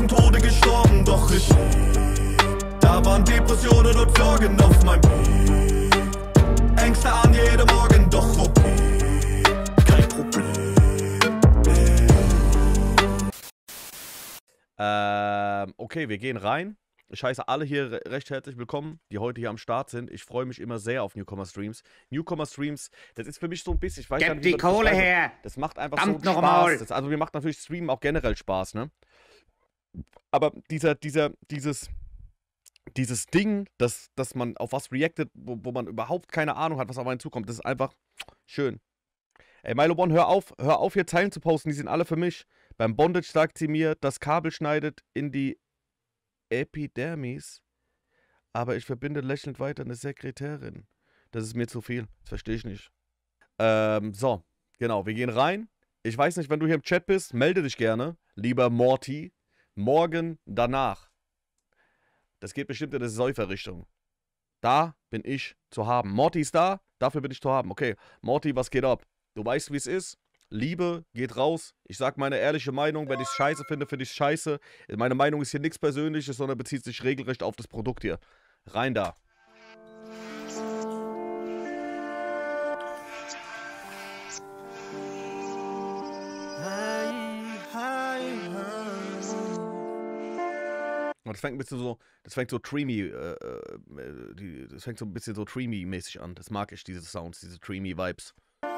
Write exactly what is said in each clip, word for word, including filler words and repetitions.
am Tode gestorben, doch ich, da waren Depressionen und Sorgen auf meinem, Ängste an jedem Morgen, doch wo, kein Problem. Ähm, okay, wir gehen rein. Ich heiße alle hier re recht herzlich willkommen, die heute hier am Start sind. Ich freue mich immer sehr auf Newcomer-Streams. Newcomer-Streams, das ist für mich so ein bisschen, ich weiß Gib gar nicht, die wie man das Kohle beschreibt. her! Das macht einfach Verdammt so noch Spaß. mal. Das, also mir macht natürlich Streamen auch generell Spaß, ne? Aber dieser, dieser, dieses, dieses Ding, dass, dass man auf was reactet, wo, wo man überhaupt keine Ahnung hat, was auf einen zukommt, das ist einfach schön. Ey, Milo One, hör auf, hör auf hier Zeilen zu posten, die sind alle für mich. Beim Bondage sagt sie mir, das Kabel schneidet in die Epidermis, aber ich verbinde lächelnd weiter eine Sekretärin. Das ist mir zu viel, das verstehe ich nicht. Ähm, so, genau, wir gehen rein. Ich weiß nicht, wenn du hier im Chat bist, melde dich gerne, lieber Morty. Morgen danach. Das geht bestimmt in eine Säuferrichtung. Da bin ich zu haben. Morty ist da, dafür bin ich zu haben. Okay, Morty, was geht ab? Du weißt, wie es ist. Liebe geht raus. Ich sag meine ehrliche Meinung. Wenn ich es scheiße finde, finde ich es scheiße. Meine Meinung ist hier nichts Persönliches, sondern bezieht sich regelrecht auf das Produkt hier. Rein da. Und das fängt ein bisschen so, das fängt so dreamy, äh, äh, die, das fängt so ein bisschen so dreamy-mäßig an. Das mag ich, diese Sounds, diese dreamy Vibes.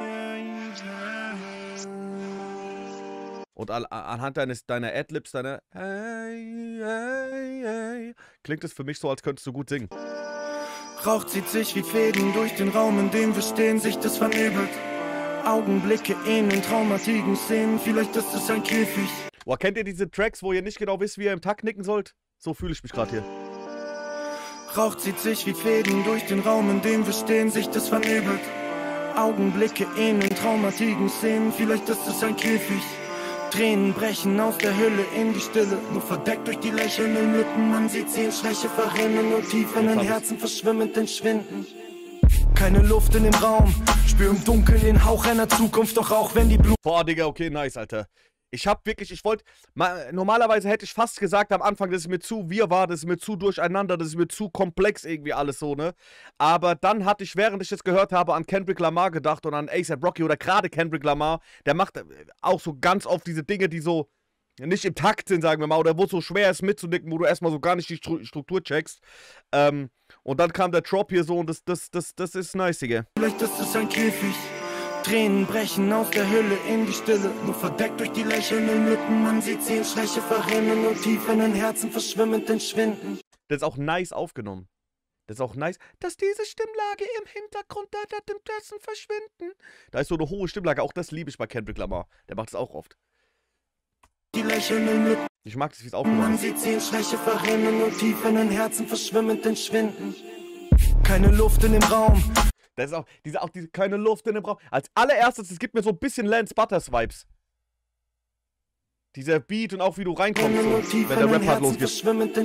Und an, anhand deines, deiner Adlibs, deiner hey, hey, hey, klingt es für mich so, als könntest du gut singen. Rauch zieht sich wie Fäden durch den Raum, in dem wir stehen, sich das vernebelt. Augenblicke in den traumatigen Szenen, vielleicht ist es ein Käfig. Boah, kennt ihr diese Tracks, wo ihr nicht genau wisst, wie ihr im Takt nicken sollt? So fühle ich mich gerade hier. Rauch zieht sich wie Fäden durch den Raum, in dem wir stehen, sich das vernebelt. Augenblicke in den traumatigen Szenen, vielleicht ist es ein Käfig. Tränen brechen aus der Hülle in die Stille, nur verdeckt durch die lächelnden Lippen. Man sieht sie in Schwäche verrinnen und tief in den Herzen verschwimmend entschwinden. Keine Luft in dem Raum, spür im Dunkeln den Hauch einer Zukunft, doch auch wenn die Blut... Boah, Digga, okay, nice, Alter. Ich hab wirklich, ich wollte, normalerweise hätte ich fast gesagt am Anfang, dass es mir zu wirr, das ist mir zu durcheinander, das ist mir zu komplex irgendwie alles so, ne? Aber dann hatte ich, während ich das gehört habe, an Kendrick Lamar gedacht und an A$AP Rocky oder gerade Kendrick Lamar, der macht auch so ganz oft diese Dinge, die so nicht im Takt sind, sagen wir mal, oder wo es so schwer ist mitzunicken, wo du erstmal so gar nicht die Struktur checkst. Ähm, und dann kam der Drop hier so und das, das, das, das ist nice, Digga. Vielleicht ist es ein Käfig. Tränen brechen aus der Hülle in die Stille, nur verdeckt durch die lächelnden Lippen. Man sieht sie in Schwäche verrinnen und tief in den Herzen verschwimmend entschwinden. Das ist auch nice aufgenommen. Das ist auch nice, dass diese Stimmlage im Hintergrund da, da dem Dessen verschwinden. Da ist so eine hohe Stimmlage, auch das liebe ich bei Kendrick Lamar. Der macht es auch oft. Die lächelnden Lippen. Ich mag das, wie es aufgenommen ist. Man sieht sie in Schwäche verrinnen und tief in den Herzen verschwimmend entschwinden. Keine Luft in dem Raum. Das ist auch diese, auch diese, keine Luft in dem Raum. Als allererstes, es gibt mir so ein bisschen Lance Butters Vibes. Dieser Beat und auch wie du reinkommst, so, wenn der Rap halt losgeht.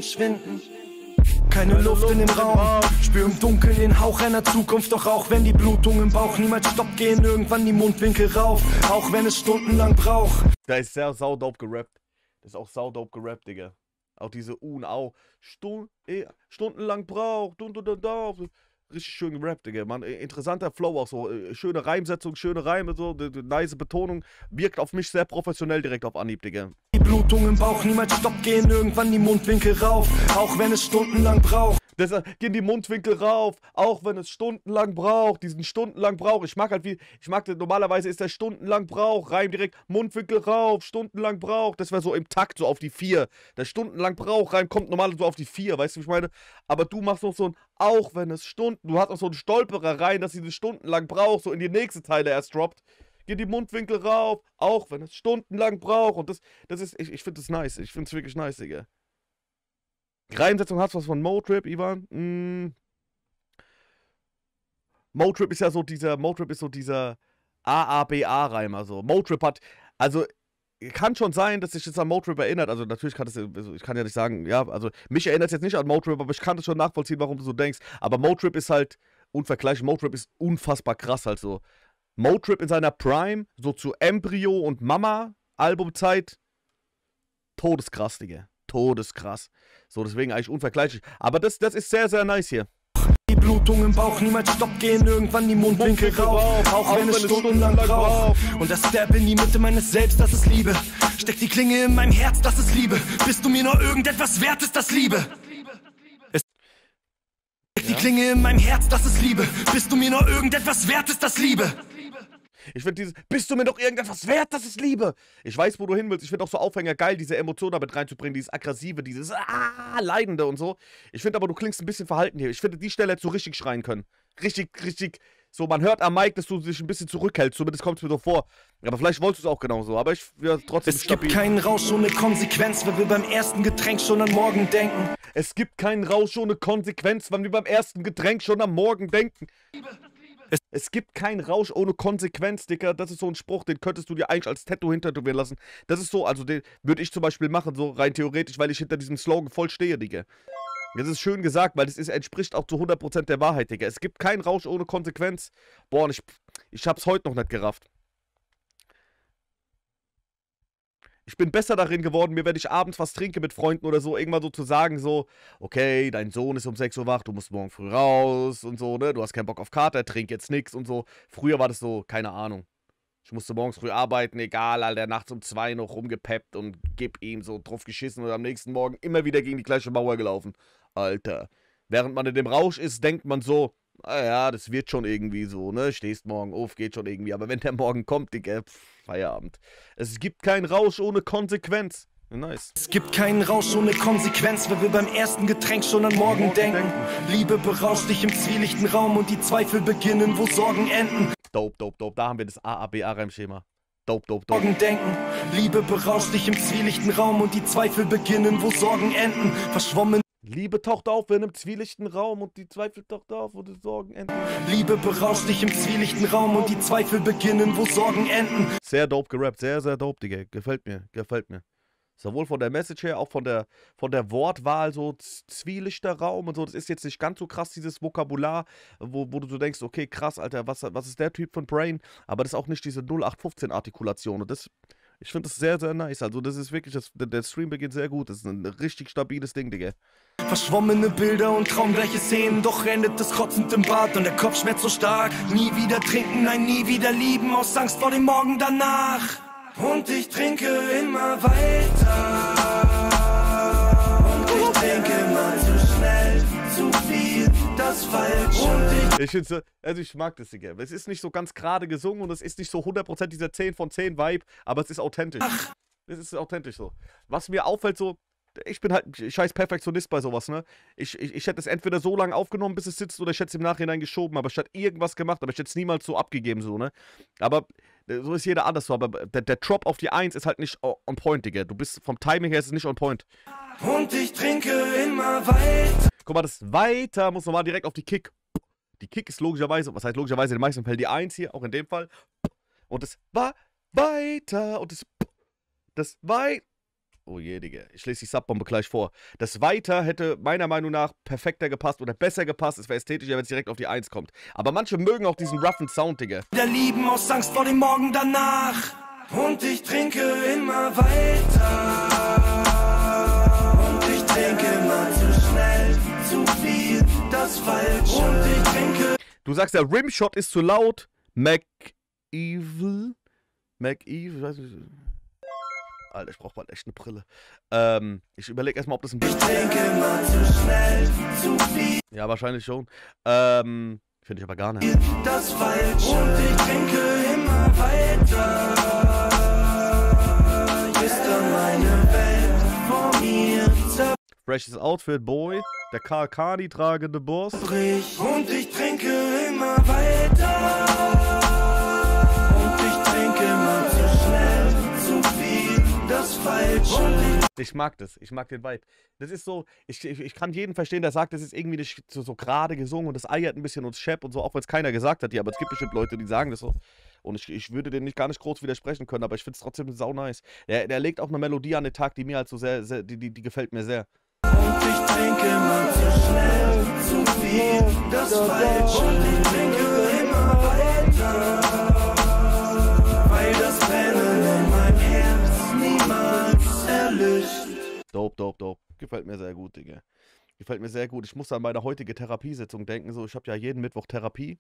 Keine Luft in dem Raum, spür im Dunkeln den Hauch einer Zukunft, doch auch wenn die Blutung im Bauch niemals stoppt, gehen irgendwann die Mundwinkel rauf, auch wenn es stundenlang braucht. Da ist sehr saudope gerappt. Das ist auch saudope gerappt, Digga. Auch diese U und Au. Stund, eh, stundenlang braucht, dun, dun, dun, dun. Richtig schön gerappt, Digga. Man, interessanter Flow auch so. Schöne Reimsetzung, schöne Reime, so. Die, die, nice Betonung. Wirkt auf mich sehr professionell direkt auf Anhieb, Digga. Die Blutung im Bauch niemals stoppt, gehen irgendwann die Mundwinkel rauf, auch wenn es stundenlang braucht. Das, gehen die Mundwinkel rauf, auch wenn es stundenlang braucht. Diesen stundenlang Brauch. Ich mag halt wie, ich mag, normalerweise ist der stundenlang Brauch. Reim direkt, Mundwinkel rauf, stundenlang Brauch. Das wäre so im Takt, so auf die vier. Der stundenlang Brauch rein kommt normalerweise so auf die vier, weißt du, wie ich meine? Aber du machst noch so ein, auch wenn es Stunden, du hast auch so einen Stolperer rein, dass diese stundenlang Brauch so in die nächste Teile erst droppt. Geht die Mundwinkel rauf, auch wenn es stundenlang braucht. Und das, das ist, ich, ich finde das nice. Ich finde es wirklich nice, Digga. Reimsetzung hast du was von Motrip, Ivan? Mm. Motrip ist ja so dieser, Motrip ist so dieser A A B A-Reimer, so. Motrip hat, also, kann schon sein, dass sich das an Motrip erinnert, also natürlich kann das, also ich kann ja nicht sagen, ja, also, mich erinnert es jetzt nicht an Motrip, aber ich kann das schon nachvollziehen, warum du so denkst, aber Motrip ist halt unvergleichlich, Motrip ist unfassbar krass halt so. Motrip in seiner Prime, so zu Embryo und Mama Albumzeit, todeskrass, Digga. todeskrass. So, deswegen eigentlich unvergleichlich. Aber das, das ist sehr, sehr nice hier. Die Blutung im Bauch, niemals Stopp gehen, irgendwann die Mundwinkel rauf, auch, auch wenn es stundenlang braucht. Und das Stab in die Mitte meines Selbst, das ist Liebe. Steck die Klinge in meinem Herz, das ist Liebe. Bist du mir nur irgendetwas wert, ist das Liebe. Es Steck die Klinge in meinem Herz, das ist Liebe. Bist du mir nur irgendetwas wert, ist das Liebe. Ich finde dieses, bist du mir doch irgendetwas wert, das ist Liebe. Ich weiß, wo du hin willst. Ich finde auch so Aufhänger geil, diese Emotion damit reinzubringen, dieses Aggressive, dieses ah, Leidende und so. Ich finde aber, du klingst ein bisschen verhalten hier. Ich finde, die Stelle hättest du richtig schreien können. Richtig, richtig, so, man hört am Mic, dass du dich ein bisschen zurückhältst. Zumindest kommt es mir so vor. Aber vielleicht wolltest du es auch genauso. Aber ich ja, trotzdem Es stabil. gibt keinen Rausch ohne Konsequenz, wenn wir beim ersten Getränk schon an morgen denken. Es gibt keinen Rausch ohne Konsequenz, wenn wir beim ersten Getränk schon am Morgen denken. Es, es gibt keinen Rausch ohne Konsequenz, Dicker. Das ist so ein Spruch, den könntest du dir eigentlich als Tattoo hintätowieren lassen. Das ist so, also den würde ich zum Beispiel machen, so rein theoretisch, weil ich hinter diesem Slogan voll stehe, Digga. Das ist schön gesagt, weil das ist, entspricht auch zu hundert Prozent der Wahrheit, Digga. Es gibt keinen Rausch ohne Konsequenz. Boah, und ich, ich hab's heute noch nicht gerafft. Ich bin besser darin geworden, mir, wenn ich abends was trinke mit Freunden oder so, irgendwann so zu sagen, so, okay, dein Sohn ist um sechs Uhr wach, du musst morgen früh raus und so, ne, du hast keinen Bock auf Kater, trink jetzt nix und so. Früher war das so, keine Ahnung. Ich musste morgens früh arbeiten, egal, Alter, nachts um zwei noch rumgepeppt und gib ihm so drauf geschissen und am nächsten Morgen immer wieder gegen die gleiche Mauer gelaufen. Alter. Während man in dem Rausch ist, denkt man so, ah ja, das wird schon irgendwie so, ne? Stehst morgen auf, geht schon irgendwie. Aber wenn der Morgen kommt, Digga, pff, Feierabend. Es gibt keinen Rausch ohne Konsequenz. Nice. Es gibt keinen Rausch ohne Konsequenz, wenn wir beim ersten Getränk schon an morgen denken. Liebe berauscht dich im zwielichten Raum und die Zweifel beginnen, wo Sorgen enden. Dope, dope, dope. Da haben wir das A A B A-Reimschema. Dope, dope, dope. Morgen denken. Liebe berauscht dich im zwielichten Raum und die Zweifel beginnen, wo Sorgen enden. Verschwommen. Liebe taucht auf in einem zwielichten Raum und die Zweifel taucht auf, wo die Sorgen enden. Liebe berauscht dich im zwielichten Raum und die Zweifel beginnen, wo Sorgen enden. Sehr dope gerappt, sehr, sehr dope, Digga. Gefällt mir, gefällt mir. Sowohl von der Message her, auch von der, von der Wortwahl, so zwielichter Raum und so. Das ist jetzt nicht ganz so krass, dieses Vokabular, wo, wo du so denkst, okay, krass, Alter, was, was ist der Typ von Brain? Aber das ist auch nicht diese null acht fünfzehn Artikulation. Und das, ich finde das sehr, sehr nice. Also das ist wirklich, das, der Stream beginnt sehr gut. Das ist ein richtig stabiles Ding, Digga. Verschwommene Bilder und traumgleiche Szenen, doch endet es kotzend im Bad und der Kopf schmerzt so stark. Nie wieder trinken, nein, nie wieder lieben, aus Angst vor dem Morgen danach. Und ich trinke immer weiter. Und ich trinke immer zu schnell, zu viel, das Falsche. Ich finde, also ich mag das, Digga. Es ist nicht so ganz gerade gesungen und es ist nicht so hundert Prozent dieser zehn von zehn Vibe, aber es ist authentisch. Es ist authentisch so. Was mir auffällt so, ich bin halt ein scheiß Perfektionist bei sowas, ne? Ich, ich, ich hätte es entweder so lange aufgenommen, bis es sitzt, oder ich hätte es im Nachhinein geschoben, aber ich hätte irgendwas gemacht, aber ich hätte es niemals so abgegeben, so, ne? Aber so ist jeder anders so, aber der, der Drop auf die eins ist halt nicht on point, Digga. Du bist, vom Timing her ist es nicht on point. Und ich trinke immer weiter. Guck mal, das weiter muss nochmal direkt auf die Kick. Die Kick ist logischerweise, was heißt logischerweise in den meisten Fällen die eins hier, auch in dem Fall. Und das war weiter und das, das weit. Oh je, Digga. Ich lese die Subbombe gleich vor. Das Weiter hätte meiner Meinung nach perfekter gepasst oder besser gepasst. Es wäre ästhetischer, wenn es direkt auf die eins kommt. Aber manche mögen auch diesen roughen Sound, Digga. Der Lieben aus Angst vor dem Morgen danach. Und ich trinke immer weiter. Und ich trinke immer zu schnell, zu viel, das Falsche. Und ich trinke... Du sagst, der Rimshot ist zu laut. MacEvil? MacEvil? Weiß nicht. Alter, ich brauch bald echt eine Brille. Ähm, ich überlege erstmal, ob das ein bisschen... Ich trinke mal zu schnell, zu viel. Ja, wahrscheinlich schon. Ähm, finde ich aber gar nicht. Das Falsche. Und ich trinke immer weiter. Ist dann meine Welt vor mir. Freshes Outfit, Boy. Der Karl Kani tragende Boss. Und ich trinke immer weiter. Und ich trinke immer zu schnell, zu viel. Das Falsche. Ich mag das, ich mag den Vibe. Das ist so, ich, ich, ich kann jeden verstehen, der sagt, das ist irgendwie nicht so, so gerade gesungen und das eiert ein bisschen und Shep und so, auch wenn es keiner gesagt hat hier, aber es gibt bestimmt Leute, die sagen das so. Und ich, ich würde denen nicht, gar nicht groß widersprechen können, aber ich finde es trotzdem sau nice. Der, der legt auch eine Melodie an den Tag, die mir halt so sehr, sehr die, die, die gefällt mir sehr. Und ich trinke mal zu schnell, zu viel, das Falsche. Und ich trinke immer weiter, weil das Brennen in meinem Herz niemals erlischt. Dope, dope, dope. gut, Digga. Gefällt mir sehr gut. Ich muss an meine heutige Therapiesitzung denken. So, ich habe ja jeden Mittwoch Therapie.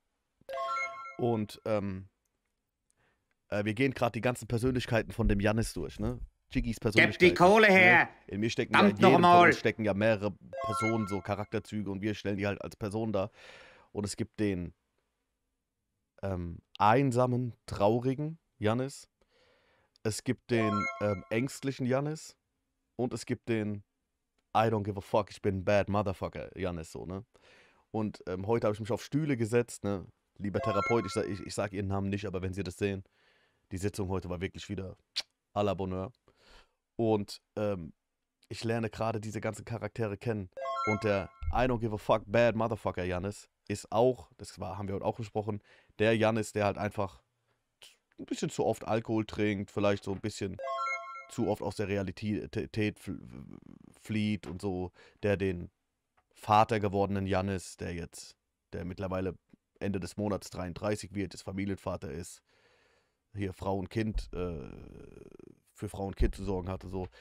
Und ähm, äh, wir gehen gerade die ganzen Persönlichkeiten von dem Jannis durch, ne? Jiggys Persönlichkeit. Gib die Kohle her! Ne? In mir stecken Verdammt ja, in jedem noch mal. von uns stecken ja mehrere Personen, so Charakterzüge, und wir stellen die halt als Person dar. Und es gibt den ähm, einsamen, traurigen Jannis. Es gibt den ähm, ängstlichen Jannis. Und es gibt den I don't give a fuck, ich bin ein bad motherfucker Jannis, so, ne? Und ähm, heute habe ich mich auf Stühle gesetzt, ne? Lieber Therapeut, ich, ich, ich sage Ihren Namen nicht, aber wenn Sie das sehen, die Sitzung heute war wirklich wieder à la Bonheur. Und ähm, ich lerne gerade diese ganzen Charaktere kennen. Und der I don't give a fuck bad motherfucker Jannis ist auch, das war, haben wir heute auch besprochen, der Jannis, der halt einfach ein bisschen zu oft Alkohol trinkt, vielleicht so ein bisschen zu oft aus der Realität flieht und so, der den Vater gewordenen Jannis, der jetzt, der mittlerweile Ende des Monats dreiunddreißig wird, des Familienvater ist, hier Frau und Kind, äh, für Frau und Kind zu sorgen hatte, so.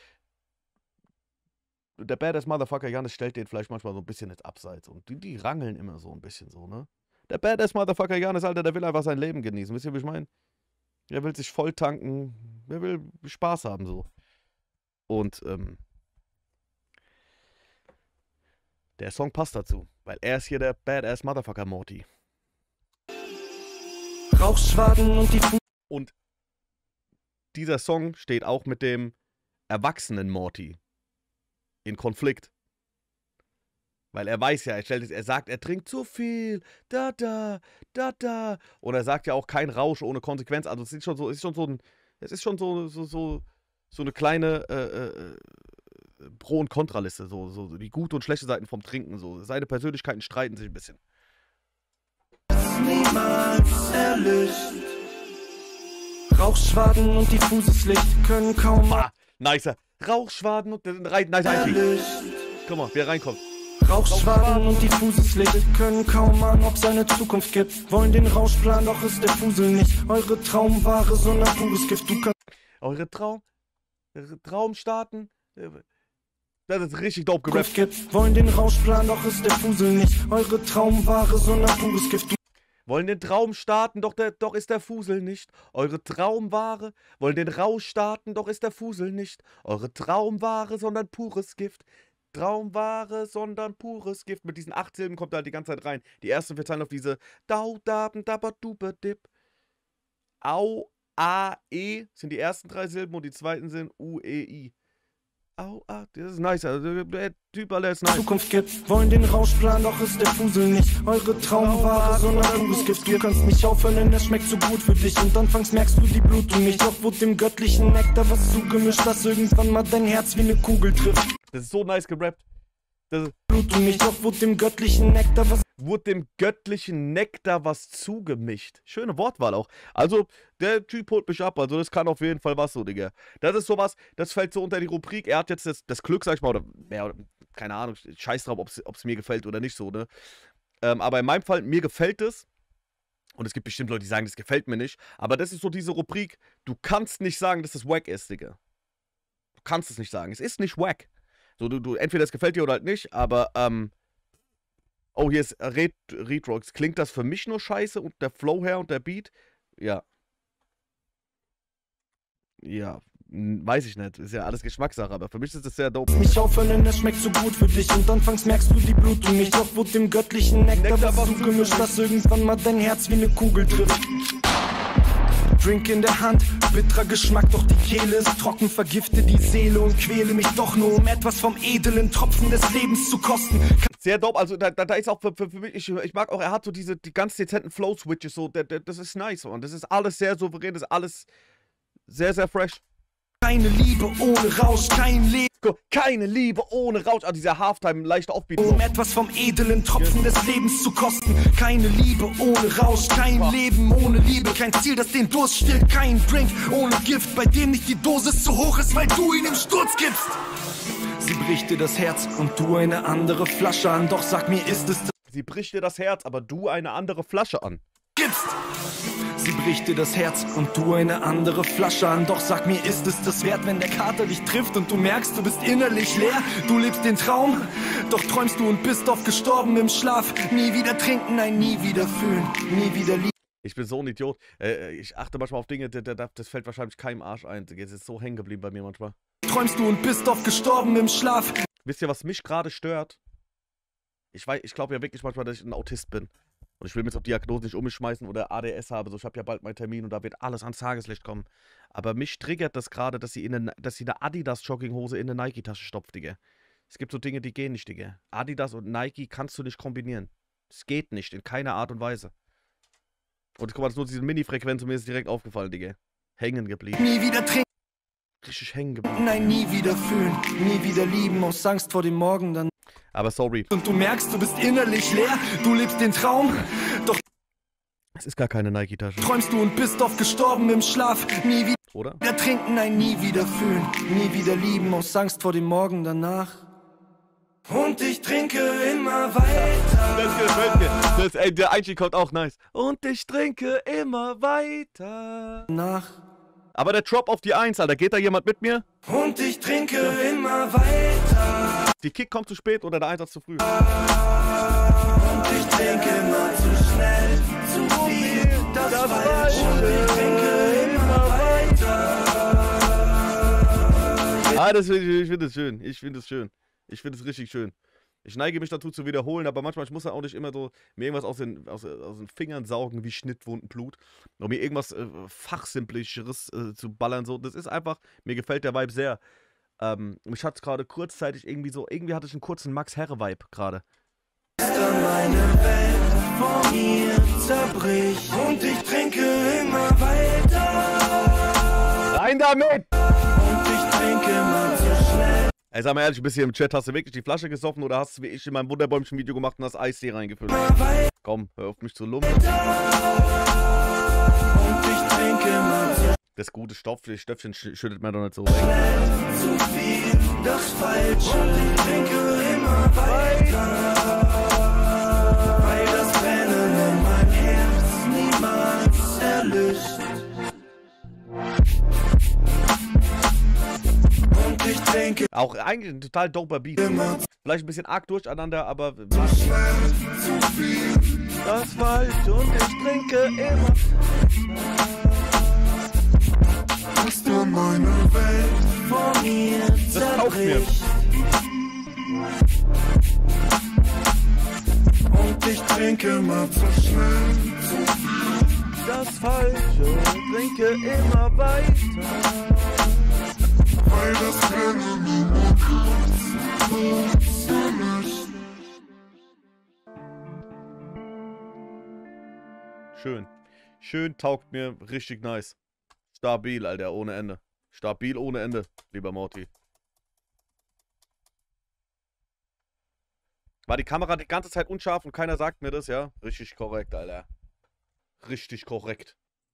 Der Badass Motherfucker Jannis stellt den vielleicht manchmal so ein bisschen ins Abseits und die, die rangeln immer so ein bisschen so, ne? Der Badass Motherfucker Jannis, Alter, der will einfach sein Leben genießen, wisst ihr, wie ich meine? Er will sich voll tanken, er will Spaß haben, so. Und, ähm, der Song passt dazu, weil er ist hier der Badass Motherfucker Morty. Rauchschwaden und die Fu Und dieser Song steht auch mit dem erwachsenen Morty in Konflikt. Weil er weiß ja, er, stellt, er sagt, er trinkt zu viel, da, da, da, da. Und er sagt ja auch kein Rausch ohne Konsequenz. Also es ist schon so, es ist schon so ein, es ist schon so, so, so, so eine kleine äh, äh, Pro- und Kontraliste, so, so die gute und schlechte Seiten vom Trinken. So. Seine Persönlichkeiten streiten sich ein bisschen. niemals erlischt. Rauchschwaden und diffuses Licht können kaum Ah, nicer. Rauchschwaden und rein, nice Einstieg. erlischt. Guck mal, wer reinkommt. Rauchschwaden und diffuses Licht können kaum ahnen, ob es eine Zukunft gibt. Wollen den Rauschplan, doch ist der Fusel nicht eure Traumware, sondern pures Gift. Du kannst Eure Traum, eure Traumstaaten. Das ist richtig dope gerappt. gibt. Wollen den Rauschplan, doch ist der Fusel nicht eure Traumware, sondern pures Gift. Du Wollen den Traum starten, doch, der, doch ist der Fusel nicht. Eure Traumware. Wollen den Rausch starten, doch ist der Fusel nicht. Eure Traumware, sondern pures Gift. Traumware, sondern pures Gift. Mit diesen acht Silben kommt er halt die ganze Zeit rein. Die ersten vier Zeilen auf diese Dau, Daben, Dabba, Dupe, Dip. Au, A, E sind die ersten drei Silben und die zweiten sind U, E, I. Au, ah, das ist nice. Also, der Typ, Alter, ist nice. Zukunft gibt. Wollen den Rauschplan, doch ist der Fusel nicht eure Traumware, sondern pures Gift. Du kannst nicht aufhören, denn es schmeckt so gut für dich. Und anfangs merkst du die Blutung nicht. Doch wurde dem göttlichen Nektar was zugemischt, das irgendwann mal dein Herz wie eine Kugel trifft. Das ist so nice gerappt. Das ist, Blutung nicht, doch wurde dem göttlichen Nektar was wurde dem göttlichen Nektar was zugemischt. Schöne Wortwahl auch. Also, der Typ holt mich ab. Also, das kann auf jeden Fall was so, Digga. Das ist sowas, das fällt so unter die Rubrik. Er hat jetzt das, das Glück, sag ich mal, oder, ja, keine Ahnung, scheiß drauf, ob es mir gefällt oder nicht so, ne? Ähm, aber in meinem Fall, mir gefällt es. Und es gibt bestimmt Leute, die sagen, das gefällt mir nicht. Aber das ist so diese Rubrik, du kannst nicht sagen, dass das wack ist, Digga. Du kannst es nicht sagen. Es ist nicht wack. So, du, du, entweder es gefällt dir oder halt nicht, aber, ähm, oh, hier ist Red Retrox. Klingt das für mich nur scheiße und der Flow her und der Beat? Ja. Ja, hm, weiß ich nicht. Ist ja alles Geschmackssache, aber für mich ist das sehr dope. nicht aufhören, denn es schmeckt so gut für dich. Und anfangs merkst du die Blutung nicht. Doch wurde dem göttlichen Nektar, Nektar was was zugemischt, das irgendwann mal dein Herz wie eine Kugel trifft. Drink in der Hand, bitterer Geschmack, doch die Kehle ist trocken, vergifte die Seele und quäle mich doch nur, um etwas vom edlen Tropfen des Lebens zu kosten. Sehr dope, also da, da, da ist auch für, für, für mich, ich, ich mag auch, er hat so diese, die ganz dezenten Flow-Switches, so, der, der, das ist nice, man. Das ist alles sehr souverän, das ist alles sehr, sehr fresh. Keine Liebe ohne Rausch, kein Leben. Keine Liebe ohne Rausch. Ah, dieser Halftime, leichter Offbeat. Um etwas vom edlen Tropfen des Lebens zu kosten. Keine Liebe ohne Rausch, kein Leben ohne Liebe. Kein Ziel, das den Durst stillt, kein Drink ohne Gift, bei dem nicht die Dosis zu hoch ist, weil du ihn im Sturz gibst. Sie bricht dir das Herz und du eine andere Flasche an. Doch sag mir, ist es das? Sie bricht dir das Herz, aber du eine andere Flasche an. gibst. Sie bricht dir das Herz und du eine andere Flasche an. Doch sag mir, ist es das wert, wenn der Kater dich trifft und du merkst, du bist innerlich leer? Du lebst den Traum, doch träumst du und bist oft gestorben im Schlaf. Nie wieder trinken, nein, nie wieder fühlen, nie wieder lieben. Ich bin so ein Idiot. Äh, ich achte manchmal auf Dinge, das fällt wahrscheinlich keinem Arsch ein. Jetzt ist so hängen geblieben bei mir manchmal. Träumst du und bist oft gestorben im Schlaf. Wisst ihr, was mich gerade stört? Ich weiß, ich glaube ja wirklich manchmal, dass ich ein Autist bin. Und ich will mich auf Diagnose nicht um mich schmeißen oder A D S habe. So, ich habe ja bald meinen Termin und da wird alles ans Tageslicht kommen. Aber mich triggert das gerade, dass sie in eine, dass sie eine Adidas-Jogginghose in eine Nike-Tasche stopft, Digga. Es gibt so Dinge, die gehen nicht, Digga. Adidas und Nike kannst du nicht kombinieren. Es geht nicht, in keiner Art und Weise. Und guck mal, das ist nur diese Mini-Frequenz und mir ist direkt aufgefallen, Digga. Hängen geblieben. Nie wieder trinken. Richtig hängen geblieben. Nein, nie wieder fühlen, nie wieder lieben, aus Angst vor dem Morgen dann. Aber sorry. Und du merkst, du bist innerlich leer, du lebst den Traum, doch es ist gar keine Nike-Tasche. Träumst du und bist oft gestorben im Schlaf, nie wieder Oder? trinken, nein, nie wieder fühlen, nie wieder lieben, aus Angst vor dem Morgen danach. Und ich trinke immer weiter. Das gefällt mir. Das, ey, der Einstieg kommt auch nice. Und ich trinke immer weiter. Nach. Aber der Drop auf die Eins, Alter. Geht da jemand mit mir? Und ich trinke immer weiter. Die Kick kommt zu spät oder der Einsatz zu früh. Und ich trinke immer zu schnell, zu viel, das, das falsch. Und ich trinke immer weiter. Ah, das, ich, ich finde es schön. Ich finde es schön. Ich finde es richtig schön. Ich neige mich dazu zu wiederholen, aber manchmal, ich muss dann auch nicht immer so mir irgendwas aus den, aus, aus den Fingern saugen wie Schnittwundenblut. Um mir irgendwas äh, Fachsimplischeres äh, zu ballern. So. Das ist einfach, mir gefällt der Vibe sehr. Ähm, mich hat es gerade kurzzeitig irgendwie so, irgendwie hatte ich einen kurzen Max-Herre-Vibe gerade. Meine Welt vor mir zerbricht und ich trinke immer weiter. Rein damit! Und ich trinke immer zu schnell. Ey, sag mal ehrlich, du bist hier im Chat, hast du wirklich die Flasche gesoffen oder hast du wie ich in meinem Wunderbäumchen-Video gemacht und hast Eistee reingefüllt? Komm, hör auf mich zu lumpen. Und ich trinke immer zu das gute Stoff, das Stöpfchen schüttet mir doch nicht so weg. zu viel, das Falsche. Und ich trinke immer weiter. Weil das Brennen in mein Herz niemals erlischt. Und ich trinke auch eigentlich ein total doper Beat. immer Vielleicht ein bisschen arg durcheinander, aber zu schnell, zu viel. das falsch und ich trinke immer. Ist da meine Welt vor mir Das taugt mir. zerbricht. Und ich trinke immer zu schnell, zu viel. Das Falsche, trinke immer weiter. Weil das Brennen in mein Herz erlischt. Schön. Schön, taugt mir, richtig nice. Stabil, Alter, ohne Ende. Stabil ohne Ende, lieber Morty. War die Kamera die ganze Zeit unscharf und keiner sagt mir das, ja? Richtig korrekt, Alter. Richtig korrekt.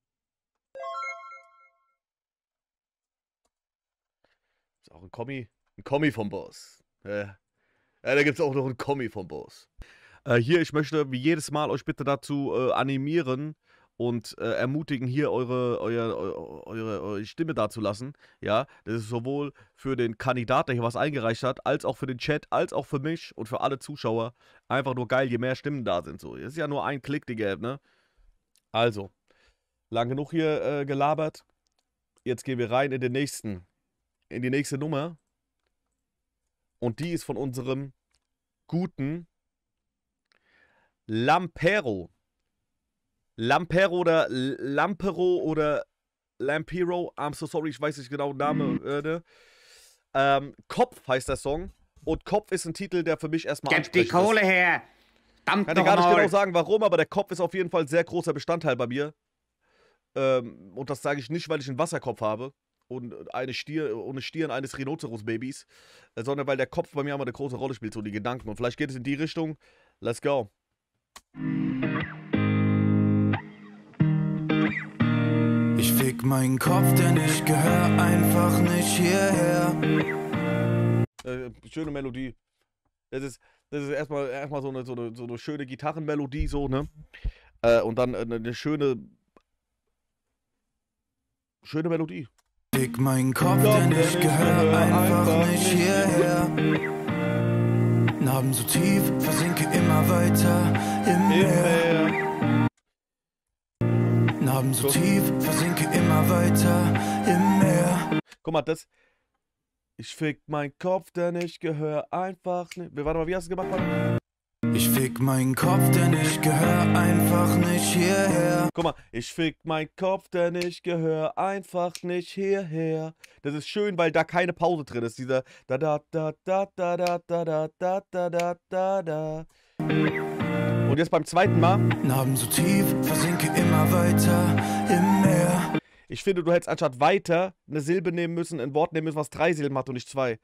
Ist auch ein Kommi. Ein Kommi vom Boss. Ja, ja, da gibt es auch noch ein Kommi vom Boss. Äh, hier, ich möchte wie jedes Mal euch bitte dazu äh, animieren und äh, ermutigen, hier eure, eure, eure, eure, eure Stimme dazulassen. Ja, das ist sowohl für den Kandidat, der hier was eingereicht hat, als auch für den Chat, als auch für mich und für alle Zuschauer. Einfach nur geil, je mehr Stimmen da sind. So, das ist ja nur ein Klick, Digga, ne? Also, lang genug hier äh, gelabert. Jetzt gehen wir rein in den nächsten, in die nächste Nummer. Und die ist von unserem guten Lampero. Lampero oder Lampero oder Lampero, I'm so sorry, ich weiß nicht genau den Namen. Äh, ne? ähm, Kopf heißt der Song. Und Kopf ist ein Titel, der für mich erstmal Gib die Kohle ist. her! Verdammt Ich kann dir gar nicht nochmal! genau sagen, warum, aber der Kopf ist auf jeden Fall ein sehr großer Bestandteil bei mir. Ähm, und das sage ich nicht, weil ich einen Wasserkopf habe und eine Stier, ohne Stirn eines Rhinoceros-Babys, äh, sondern weil der Kopf bei mir immer eine große Rolle spielt, so die Gedanken. Und vielleicht geht es in die Richtung. Let's go. Ich fick meinen Kopf, denn ich gehör einfach nicht hierher. Äh, schöne Melodie. Das ist, das ist erstmal, erstmal so, eine, so, eine, so eine schöne Gitarrenmelodie, so, ne? Äh, und dann eine, eine schöne, schöne Melodie. Fick meinen Kopf, denn ich gehöre einfach nicht hierher. Narben so tief, versinke immer weiter im Meer. Narben so tief, versinke immer weiter im Meer. Guck mal, das... Ich fick meinen Kopf, denn ich gehöre einfach nicht... Warte mal, wie hast du gemacht, Mann? Ich fick meinen Kopf, denn ich gehöre einfach nicht hierher. Guck mal, ich fick meinen Kopf, denn ich gehöre einfach nicht hierher. Das ist schön, weil da keine Pause drin ist. Dieser da da da da da da da da da da da da da. Und jetzt beim zweiten Mal. Narben so tief, versinke immer weiter im Meer. Ich finde, du hättest anstatt weiter eine Silbe nehmen müssen, ein Wort nehmen müssen, was drei Silben hat und nicht zwei.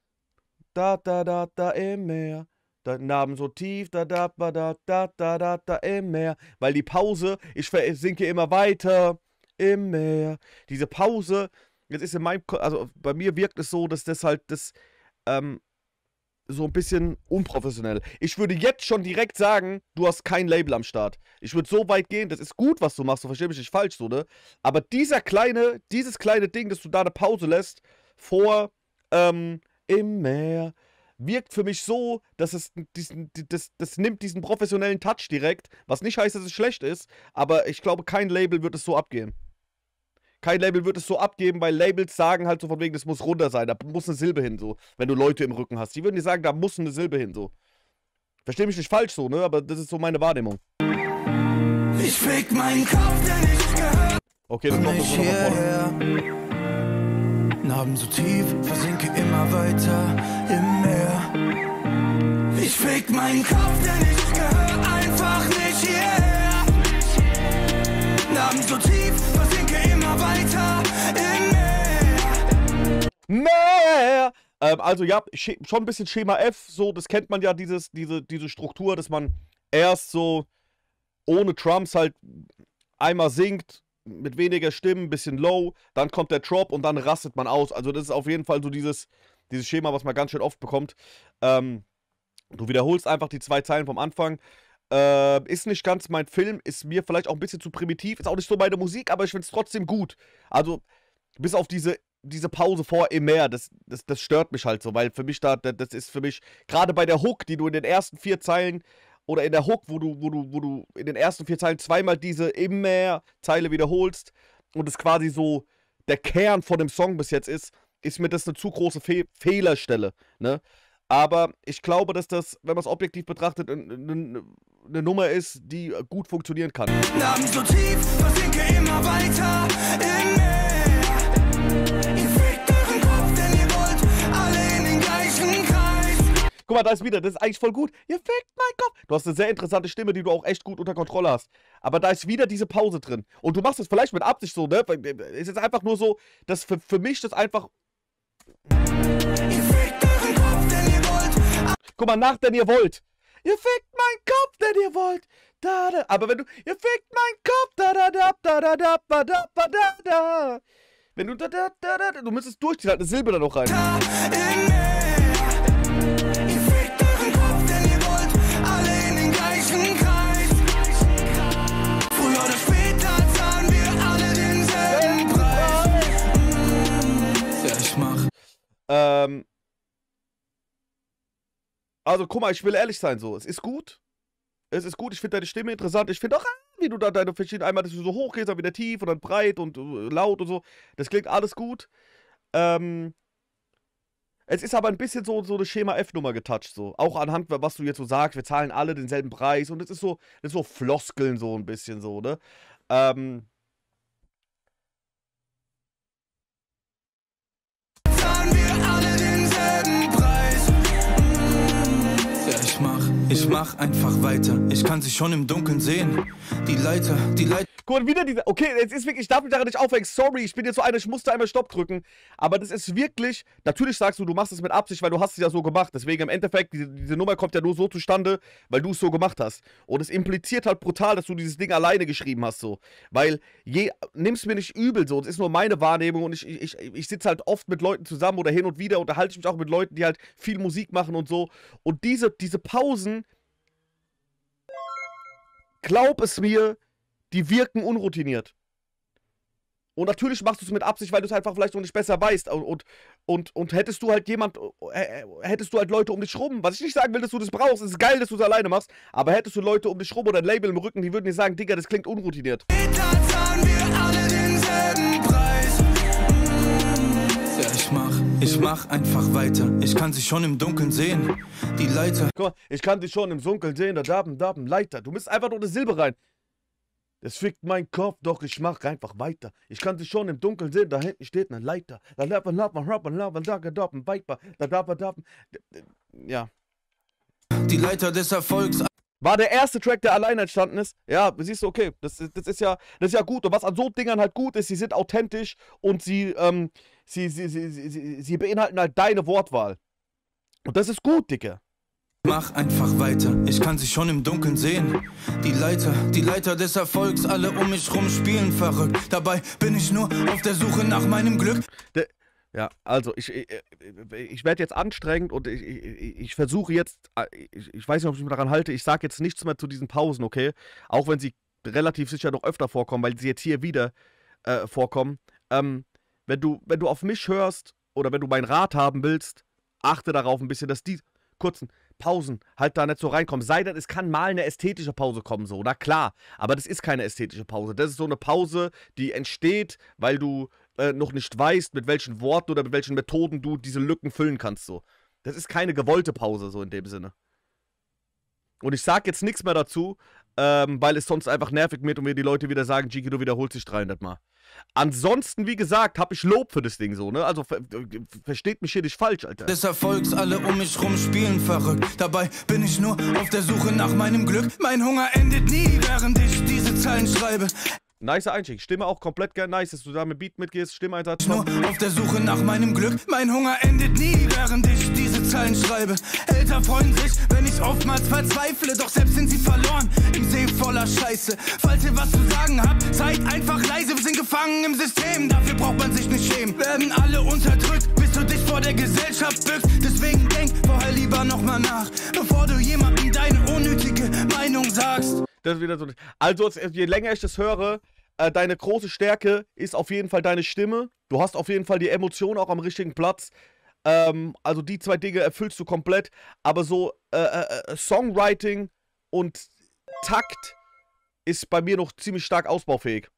Da da da da im Meer. Da Narben so tief, da da da da da da da da im Meer. Weil die Pause, ich versinke immer weiter im Meer. Diese Pause, jetzt ist in meinem, also bei mir wirkt es so, dass das halt das, ähm, so ein bisschen unprofessionell. Ich würde jetzt schon direkt sagen, du hast kein Label am Start. Ich würde so weit gehen, das ist gut, was du machst, du verstehst mich nicht falsch, so, ne? Aber dieser kleine, dieses kleine Ding, dass du da eine Pause lässt, vor, ähm, im Meer, wirkt für mich so, dass es diesen, das, das nimmt diesen professionellen Touch direkt, was nicht heißt, dass es schlecht ist, aber ich glaube, kein Label wird es so abgeben. Kein Label wird es so abgeben, weil Labels sagen halt so von wegen, das muss runter sein, da muss eine Silbe hin, so, wenn du Leute im Rücken hast. Die würden dir sagen, da muss eine Silbe hin, so. Versteh mich nicht falsch, so, ne, aber das ist so meine Wahrnehmung. Ich fick meinen Kopf, denn ich gehöre okay, das kommt noch hierher. Narben so tief, versinke immer weiter im Meer. Ich fick meinen Kopf, denn ich gehöre einfach nicht hierher. Narben so tief, versinke immer weiter im Meer. Meer! Ähm, also ja, schon ein bisschen Schema F, so, das kennt man ja, dieses, diese, diese Struktur, dass man erst so ohne Drums halt einmal singt, mit weniger Stimmen, ein bisschen low, dann kommt der Drop und dann rastet man aus. Also das ist auf jeden Fall so dieses, dieses Schema, was man ganz schön oft bekommt. Ähm, du wiederholst einfach die zwei Zeilen vom Anfang. Äh, ist nicht ganz mein Film, ist mir vielleicht auch ein bisschen zu primitiv, ist auch nicht so meine Musik, aber ich finde es trotzdem gut. Also, bis auf diese, diese Pause vor im Meer, das, das, das stört mich halt so, weil für mich da, das ist für mich, gerade bei der Hook, die du in den ersten vier Zeilen oder in der Hook, wo du, wo du, wo du in den ersten vier Zeilen zweimal diese im Meer Zeile wiederholst und es quasi so der Kern von dem Song bis jetzt ist, ist mir das eine zu große Fe Fehlerstelle, ne? Aber ich glaube, dass das, wenn man es objektiv betrachtet, eine Nummer ist, die gut funktionieren kann. Narben so tief, versinke immer weiter im Meer. Ihr fickt euren Kopf, denn ihr wollt alle in den gleichen Kreis. Guck mal, da ist wieder, das ist eigentlich voll gut. Ihr fickt meinen Kopf. Du hast eine sehr interessante Stimme, die du auch echt gut unter Kontrolle hast. Aber da ist wieder diese Pause drin. Und du machst es vielleicht mit Absicht so, ne? Es ist einfach nur so, dass für, für mich das einfach... Ihr fickt euren Kopf, denn ihr wollt. Guck mal, nach, denn ihr wollt. Ihr fickt meinen Kopf, denn ihr wollt. Da, da. Aber wenn du... Ihr fickt meinen Kopf. Da, da, da, da, da, da, da, da, da, da, da. Wenn du da, da, da, da, du müsstest durchziehen, halt eine Silbe da noch rein. Da im Meer. Ihr fickt euren Kopf, denn ihr wollt alle in den gleichen Kreis. Früher oder später zahlen wir alle denselben Preis. Ja, ich mach. Ähm... Also, guck mal, ich will ehrlich sein, so. Es ist gut. Es ist gut. Ich finde deine Stimme interessant. Ich finde auch, wie du da deine verschiedenen, einmal, dass du so hoch gehst, dann wieder tief und dann breit und uh, laut und so. Das klingt alles gut. Ähm. Es ist aber ein bisschen so, so eine Schema-F-Nummer getoucht, so. Auch anhand, was du jetzt so sagst, wir zahlen alle denselben Preis und es ist so, das ist so Floskeln, so ein bisschen so, ne? Ähm. Zahlen wir alle denselben Preis. Ja, ich mach, ich mach einfach weiter. Ich kann sie schon im Dunkeln sehen. Die Leiter, die Leiter. Guck mal, wieder diese. Okay, es ist wirklich, ich darf mich daran nicht aufhängen. Sorry, ich bin jetzt so einer, ich musste einmal Stopp drücken. Aber das ist wirklich. Natürlich sagst du, du machst es mit Absicht, weil du hast es ja so gemacht. Deswegen im Endeffekt, diese, diese Nummer kommt ja nur so zustande, weil du es so gemacht hast. Und es impliziert halt brutal, dass du dieses Ding alleine geschrieben hast, so. Weil, je, nimm's mir nicht übel, so. Das ist nur meine Wahrnehmung und ich, ich, ich sitze halt oft mit Leuten zusammen oder hin und wieder unterhalte ich mich auch mit Leuten, die halt viel Musik machen und so. Und diese, diese Pausen glaub es mir, die wirken unroutiniert. Und natürlich machst du es mit Absicht, weil du es einfach vielleicht noch nicht besser weißt. Und, und, und, und hättest du halt jemand, hättest du halt Leute um dich rum, was ich nicht sagen will, dass du das brauchst, es ist geil, dass du es alleine machst, aber hättest du Leute um dich rum oder ein Label im Rücken, die würden dir sagen, Digga, das klingt unroutiniert. Da zahlen wir alle denselben Preis. Ja, ich mach, ich mach einfach weiter. Ich kann sie schon im Dunkeln sehen. Die Leiter. Guck mal, ich kann dich schon im Dunkeln sehen, da daben, daben, Leiter. Du misst einfach nur eine Silbe rein. Das fickt mein Kopf, doch ich mach einfach weiter. Ich kann dich schon im Dunkeln sehen, da hinten steht eine Leiter. Da lappen, lappen, lappen, lappen, lappen, lappen, Viper. Da dappen, dappen. Ja. Die Leiter des Erfolgs. War der erste Track, der allein entstanden ist. Ja, siehst du, okay, das, das, ist ja, das ist ja gut. Und was an so Dingern halt gut ist, sie sind authentisch und sie, ähm, sie, sie, sie, sie, sie, sie beinhalten halt deine Wortwahl. Und das ist gut, Dicke. Mach einfach weiter, ich kann sie schon im Dunkeln sehen. Die Leiter, die Leiter des Erfolgs, alle um mich rum spielen verrückt. Dabei bin ich nur auf der Suche nach meinem Glück. De ja, also ich, ich, ich werde jetzt anstrengend und ich, ich, ich versuche jetzt, ich, ich weiß nicht, ob ich mich daran halte, ich sage jetzt nichts mehr zu diesen Pausen, okay? Auch wenn sie relativ sicher noch öfter vorkommen, weil sie jetzt hier wieder äh, vorkommen. Ähm, wenn du, wenn du auf mich hörst oder wenn du meinen Rat haben willst, achte darauf ein bisschen, dass die kurzen Pausen halt da nicht so reinkommen. Sei denn, es kann mal eine ästhetische Pause kommen, so, na klar. Aber das ist keine ästhetische Pause. Das ist so eine Pause, die entsteht, weil du äh, noch nicht weißt, mit welchen Worten oder mit welchen Methoden du diese Lücken füllen kannst, so. Das ist keine gewollte Pause, so in dem Sinne. Und ich sag jetzt nichts mehr dazu, ähm, weil es sonst einfach nervig wird und mir die Leute wieder sagen, Jiki, du wiederholst dich dreihundert Mal. Ansonsten, wie gesagt, habe ich Lob für das Ding so, ne? Also ver versteht mich hier nicht falsch, Alter. Des Erfolgs, alle um mich rum spielen verrückt. Dabei bin ich nur auf der Suche nach meinem Glück. Mein Hunger endet nie, während ich diese Zeilen schreibe. Nice Einstieg. Stimme auch komplett gern nice, dass du da mit Beat mitgehst. Stimmeinsatz. Nur auf der Suche nach meinem Glück. Mein Hunger endet nie, während ich diese Zeilen schreibe. Eltern freuen sich, wenn ich oftmals verzweifle. Doch selbst sind sie verloren im See voller Scheiße. Falls ihr was zu sagen habt, seid einfach leise. Wir sind gefangen im System, dafür braucht man sich nicht schämen. Werden alle unterdrückt, bis du dich vor der Gesellschaft bückst. Deswegen denk vorher lieber nochmal nach, bevor du jemandem deine unnötige Meinung sagst. Das ist wieder so. Also, je länger ich das höre, äh, deine große Stärke ist auf jeden Fall deine Stimme. Du hast auf jeden Fall die Emotion auch am richtigen Platz. Ähm, also die zwei Dinge erfüllst du komplett. Aber so äh, äh, Songwriting und Takt ist bei mir noch ziemlich stark ausbaufähig.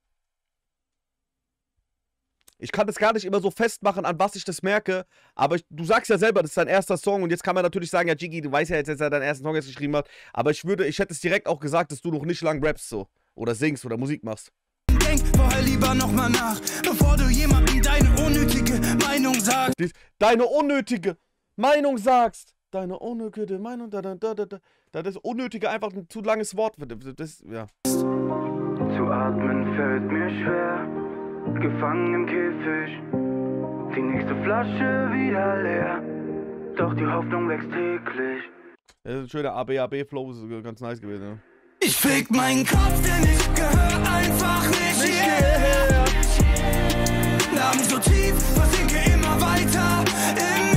Ich kann das gar nicht immer so festmachen, an was ich das merke, aber ich, du sagst ja selber, das ist dein erster Song und jetzt kann man natürlich sagen, ja Jiggy, du weißt ja jetzt, dass er deinen ersten Song jetzt geschrieben hat, aber ich würde, ich hätte es direkt auch gesagt, dass du noch nicht lang rappst so, oder singst oder Musik machst. Denk vorher lieber nochmal nach, bevor du jemandem deine unnötige Meinung sagst. Dies, deine unnötige Meinung sagst. Deine unnötige Meinung, da, da, da, da, da. Das ist unnötige einfach ein zu langes Wort. Das, ja. Zu atmen fällt mir schwer. Gefangen im Käfig, die nächste Flasche wieder leer. Doch die Hoffnung wächst täglich. Das ist ein schöner A B A B-Flow, ist ganz nice gewesen. Ja. Ich fick meinen Kopf, denn ich gehör einfach nicht Nicht hierher. hierher. Namen so tief, versinke immer weiter im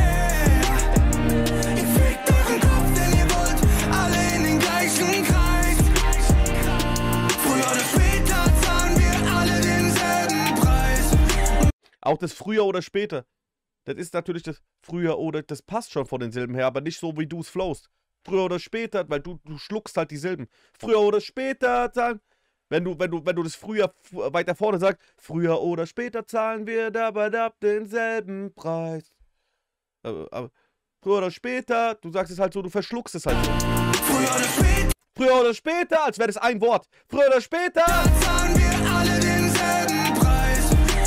Meer. Ihr fickt euren Kopf, denn ihr wollt alle in den gleichen Kreis. Früher oder später zahlen wir alle denselben Preis. Auch das früher oder später. Das ist natürlich das früher oder, das passt schon von den Silben her, aber nicht so, wie du es flowst. Früher oder später, weil du, du schluckst halt die Silben. Früher oder später zahlen, wenn du, wenn du, wenn du das früher weiter vorne sagst, früher oder später zahlen wir dabei denselben Preis. Aber, aber früher oder später, du sagst es halt so, du verschluckst es halt so. Früher oder später Früher oder später, als wäre das ein Wort. Früher oder später zahlen wir alle denselben Preis.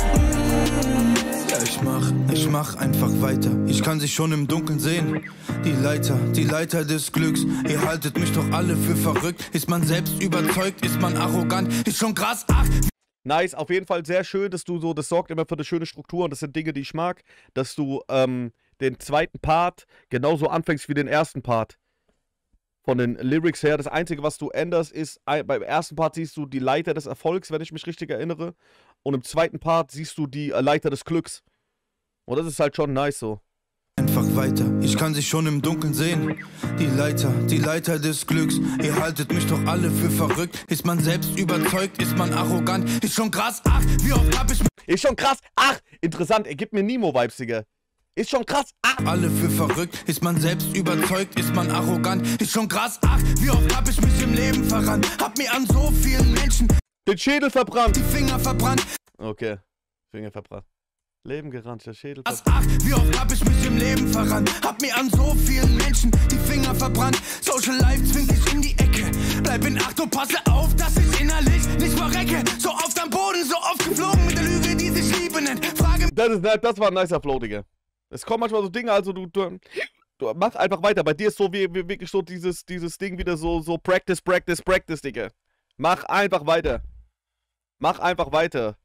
Ja, ich mach, ich mach einfach weiter. Ich kann sie schon im Dunkeln sehen. Die Leiter, die Leiter des Glücks. Ihr haltet mich doch alle für verrückt. Ist man selbst überzeugt, ist man arrogant. Ist schon krass, ach. Nice, auf jeden Fall sehr schön, dass du so, das sorgt immer für eine schöne Struktur und das sind Dinge, die ich mag, dass du ähm, den zweiten Part genauso anfängst wie den ersten Part. Von den Lyrics her. Das Einzige, was du änderst, ist, beim ersten Part siehst du die Leiter des Erfolgs, wenn ich mich richtig erinnere. Und im zweiten Part siehst du die Leiter des Glücks. Und das ist halt schon nice so. einfach weiter. Ich kann sie schon im Dunkeln sehen. Die Leiter, die Leiter des Glücks. Ihr haltet mich doch alle für verrückt. Ist man selbst überzeugt, ist man arrogant. Ist schon krass, ach, wie oft hab ich mich... Ist schon krass, ach, interessant, er gibt mir Nemo-Vibes, Digga. Ist schon krass, ach. Alle für verrückt, ist man selbst überzeugt, ist man arrogant. Ist schon krass, ach, wie oft hab ich mich im Leben verrannt. Hab mir an so vielen Menschen den Schädel verbrannt. Die Finger verbrannt. Okay, Finger verbrannt. Leben gerannt, der Schädel verbrannt. Ach, wie oft hab ich mich im Leben verrannt. Hab mir an so vielen Menschen die Finger verbrannt. Social Life zwingt dich in die Ecke. Bleib in Acht und passe auf, dass ich innerlich nicht verrecke. So oft am Boden, so oft geflogen mit der Lüge, die sich Liebe nennt. Frage das, ist, das war ein nicer Flow, Digga. Es kommen manchmal so Dinge, also du, du, du mach einfach weiter. Bei dir ist so wie, wie wirklich so dieses, dieses Ding wieder so, so Practice, Practice, Practice, Digga. Mach einfach weiter. Mach einfach weiter.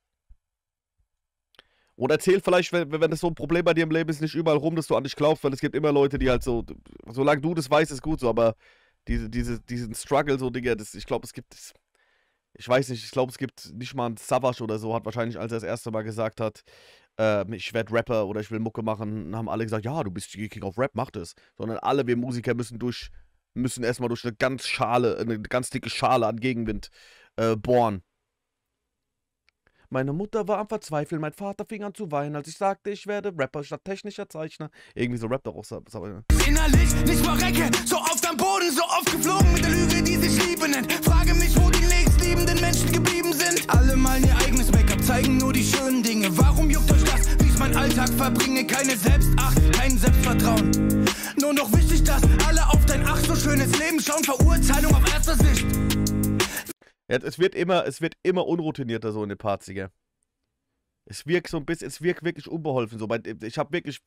Und erzähl vielleicht, wenn, wenn das so ein Problem bei dir im Leben ist, nicht überall rum, dass du an dich glaubst, weil es gibt immer Leute, die halt so, solange du das weißt, ist gut so, aber diese, diese, diesen Struggle so, Digga, das, ich glaube, es gibt, das, ich weiß nicht, ich glaube, es gibt nicht mal einen Savage oder so, hat wahrscheinlich, als er das erste Mal gesagt hat, äh, ich werde Rapper oder ich will Mucke machen, haben alle gesagt, ja, du bist King of Rap, mach das. Sondern alle wir Musiker müssen durch, müssen erstmal durch eine ganz Schale, eine ganz dicke Schale an Gegenwind äh, bohren. Meine Mutter war am Verzweifeln, mein Vater fing an zu weinen, als ich sagte, ich werde Rapper statt technischer Zeichner. Irgendwie so Rap doch auch. Innerlich nicht verrecke, so oft am Boden, so oft geflogen mit der Lüge, die sich Liebe nennt. Frage mich, wo die nächstliebenden Menschen geblieben sind. Alle malen ihr eigenes Make-up, zeigen nur die schönen Dinge. Warum juckt euch das, wie ich meinen Alltag verbringe? Keine Selbstacht, kein Selbstvertrauen. Nur noch wichtig, dass alle auf dein ach so schönes Leben schauen. Verurteilung auf erster Sicht. Ja, es wird immer, es wird immer unroutinierter so in den Parts, Digga. Es wirkt so ein bisschen, es wirkt wirklich unbeholfen so. Ich habe wirklich,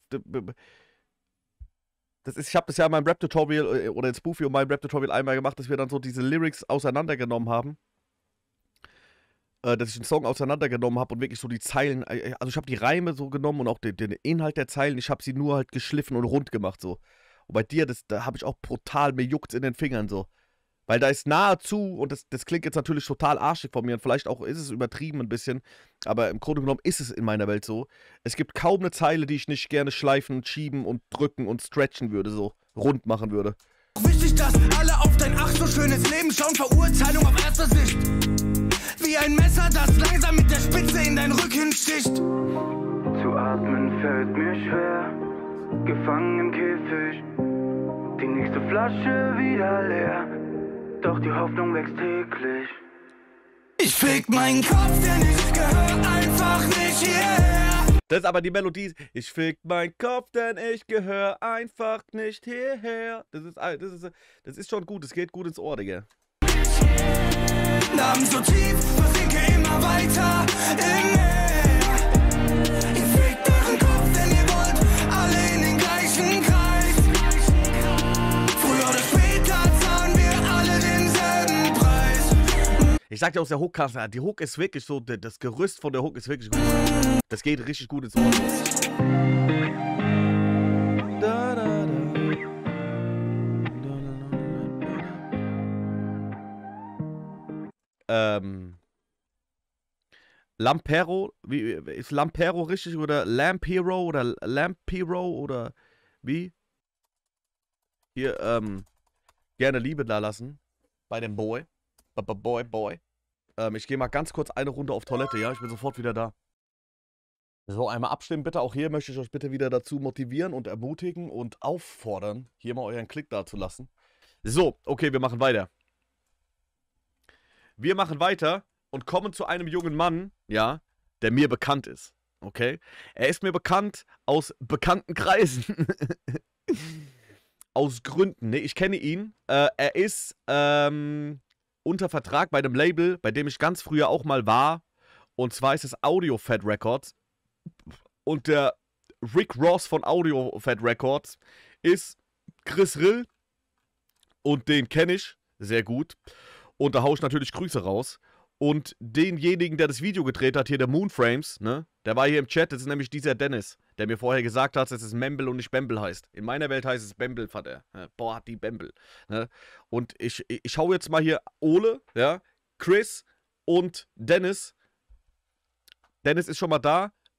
das ist, ich habe das ja in meinem Rap-Tutorial oder in Spoofy und meinem Rap-Tutorial einmal gemacht, dass wir dann so diese Lyrics auseinandergenommen haben. Äh, dass ich einen Song auseinandergenommen habe und wirklich so die Zeilen, also ich habe die Reime so genommen und auch den, den Inhalt der Zeilen, ich habe sie nur halt geschliffen und rund gemacht so. Und bei dir, das, da habe ich auch brutal, mir juckt's in den Fingern so. Weil da ist nahezu, und das, das klingt jetzt natürlich total arschig von mir, und vielleicht auch ist es übertrieben ein bisschen, aber im Grunde genommen ist es in meiner Welt so. Es gibt kaum eine Zeile, die ich nicht gerne schleifen, schieben und drücken und stretchen würde, so rund machen würde. Wichtig, dass alle auf dein ach so schönes Leben schauen, Verurteilung auf erster Sicht. Wie ein Messer, das langsam mit der Spitze in dein Rücken sticht. Zu atmen fällt mir schwer, gefangen im Käfig. Die nächste Flasche wieder leer. Doch die Hoffnung wächst täglich. Ich fick meinen Kopf, denn ich gehör einfach nicht hierher. Das ist aber die Melodie. Ich fick meinen Kopf, denn ich gehör einfach nicht hierher. Das ist, das ist, das ist schon gut. Es geht gut ins Ohr, Digga. Namen so tief, versinke immer weiter im Meer. Ihr fickt euren Kopf, denn ihr wollt alle in den gleichen Kreis. Früher oder später zahlen wir alle denselben Preis. Ich sag dir aus der Hook, die Hook ist wirklich so, das Gerüst von der Hook ist wirklich gut. Das geht richtig gut ins Ohr. Da, da, da. Ähm. Lampero, wie, ist Lampero richtig oder Lampero oder Lampero oder wie? Hier, ähm, gerne Liebe da lassen bei dem Boy. Boy, Boy. Ähm, ich gehe mal ganz kurz eine Runde auf Toilette, ja? Ich bin sofort wieder da. So, einmal abstimmen bitte. Auch hier möchte ich euch bitte wieder dazu motivieren und ermutigen und auffordern, hier mal euren Klick da zu lassen. So, okay, wir machen weiter. Wir machen weiter und kommen zu einem jungen Mann, ja, der mir bekannt ist, okay? Er ist mir bekannt aus bekannten Kreisen. Aus Gründen, ne? Ich kenne ihn. Äh, er ist, ähm, unter Vertrag bei einem Label, bei dem ich ganz früher auch mal war. Und zwar ist es Audio Fat Records. Und der Rick Ross von Audio Fat Records ist Chris Rill. Und den kenne ich sehr gut. Und da haue ich natürlich Grüße raus. Und denjenigen, der das Video gedreht hat, hier der Moonframes, ne? Der war hier im Chat, das ist nämlich dieser Dennis, der mir vorher gesagt hat, dass es Memble und nicht Bembel heißt. In meiner Welt heißt es Bembel, Vater. Boah, hat die Bembel. Ne? Und ich, ich hau jetzt mal hier Ole, ja, Chris und Dennis. Dennis ist schon mal da.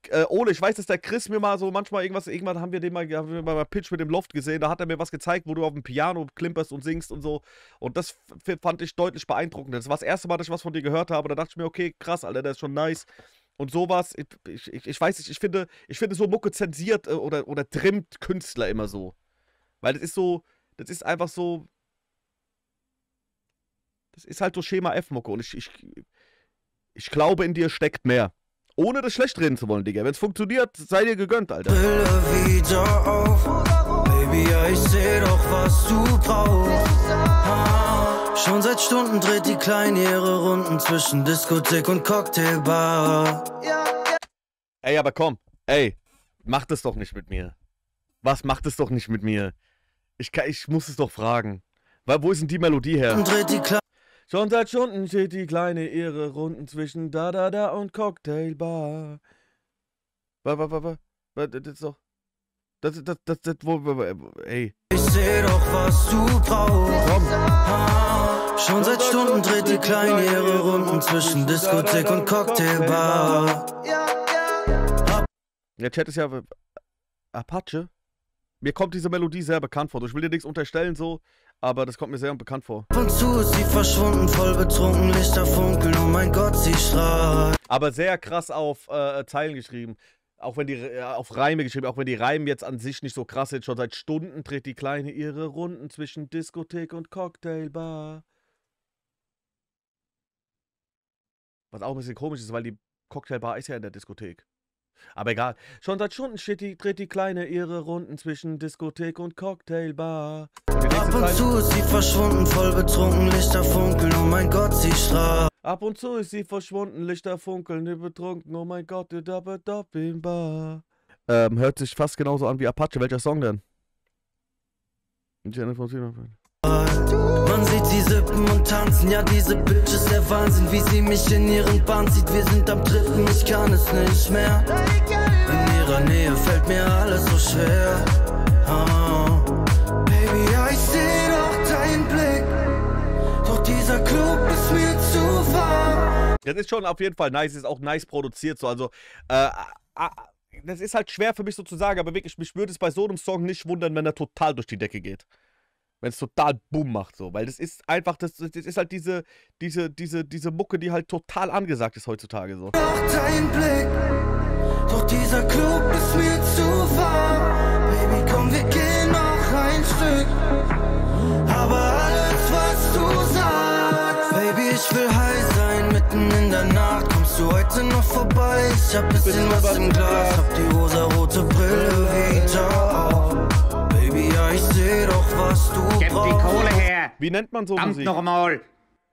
äh, Ole, ich weiß, dass der Chris mir mal so manchmal irgendwas, irgendwann haben wir den mal, haben wir mal bei Pitch mit dem Loft gesehen, da hat er mir was gezeigt, wo du auf dem Piano klimperst und singst und so. Und das fand ich deutlich beeindruckend. Das war das erste Mal, dass ich was von dir gehört habe. Da dachte ich mir, okay, krass, Alter, der ist schon nice. Und sowas, ich, ich, ich weiß nicht, ich finde, ich finde so Mucke zensiert äh, oder, oder trimmt Künstler immer so. Weil das ist so, das ist einfach so, das ist halt so Schema F-Mucke und ich, ich, ich glaube, in dir steckt mehr. Ohne das schlecht reden zu wollen, Digga. Wenn es funktioniert, sei dir gegönnt, Alter. Wieder auf. Baby, ja, ich seh doch, was du brauchst. Ah, schon seit Stunden dreht die Kleine ihre Runden zwischen Diskothek und Cocktailbar. Ey, aber komm, ey, mach das doch nicht mit mir. Was, mach das doch nicht mit mir? Ich, kann, ich muss es doch fragen. Weil, wo ist denn die Melodie her? Dreht die Kleine Schon seit Stunden steht die Kleine ihre Runden zwischen da da da und Cocktailbar. Was, was, was, was, das ist doch, das, das, das, das, wo, ey. Ich seh doch, was du brauchst. Komm. Ah, schon seit Stunden dreht die Kleine ihre Runden zwischen Diskothek und Cocktailbar. Der Chat ist ja Apache. Mir kommt diese Melodie sehr bekannt vor. Ich will dir nichts unterstellen so, aber das kommt mir sehr bekannt vor. Ab und zu ist sie verschwunden, voll betrunken, Lichter funkeln, oh mein Gott, sie strahlt. Aber sehr krass auf äh, Zeilen geschrieben. Auch wenn die, äh, auf Reime geschrieben, auch wenn die Reime jetzt an sich nicht so krass sind. Schon seit Stunden dreht die Kleine ihre Runden zwischen Diskothek und Cocktailbar. Was auch ein bisschen komisch ist, weil die Cocktailbar ist ja in der Diskothek. Aber egal. Schon seit Stunden steht die, dreht die Kleine ihre Runden zwischen Diskothek und Cocktailbar. Und Ab und zu ist sie verschwunden, voll betrunken, Lichter funkeln, oh mein Gott, sie strahlt. Ab und zu ist sie verschwunden, Lichter funkeln, die betrunken, oh mein Gott, die Bar. Ähm, hört sich fast genauso an wie Apache. Welcher Song denn? Man sieht sie sippen und tanzen, ja diese Bitch ist der Wahnsinn, wie sie mich in ihren Bann zieht. Wir sind am dritten, ich kann es nicht mehr. In ihrer Nähe fällt mir alles so schwer. Oh. Baby, ja ich seh doch deinen Blick, doch dieser Club ist mir zu warm. Das ist schon auf jeden Fall nice, ist auch nice produziert so, also äh, äh, das ist halt schwer für mich so zu sagen, aber wirklich, mich würde es bei so einem Song nicht wundern, wenn er total durch die Decke geht. Wenn es total Boom macht, so. Weil das ist einfach, das, das ist halt diese, diese, diese, diese Mucke, die halt total angesagt ist heutzutage, so. Doch dein Blick, doch dieser Club ist mir zu warm. Baby, komm, wir gehen noch ein Stück. Aber alles, was du sagst, Baby, ich will high sein, mitten in der Nacht. Kommst du heute noch vorbei? Ich hab bisschen was im Glas, hab die rosarote Brille wieder auf. Baby, ja, ich seh doch, was du Gib die Kohle her! Wie nennt man so Verdammt Musik? noch mal!